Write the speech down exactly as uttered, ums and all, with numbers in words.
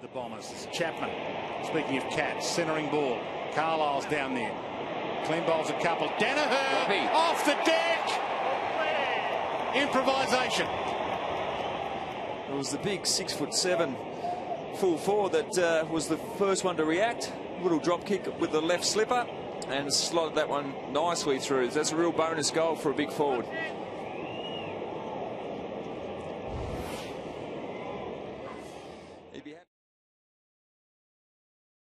The Bombers. Chapman, speaking of cats, centering ball. Carlisle's down there. Clean bowls a couple. Daniher off the deck. Improvisation. It was the big six foot seven full forward that uh, was the first one to react. Little drop kick with the left slipper and slotted that one nicely through. That's a real bonus goal for a big forward.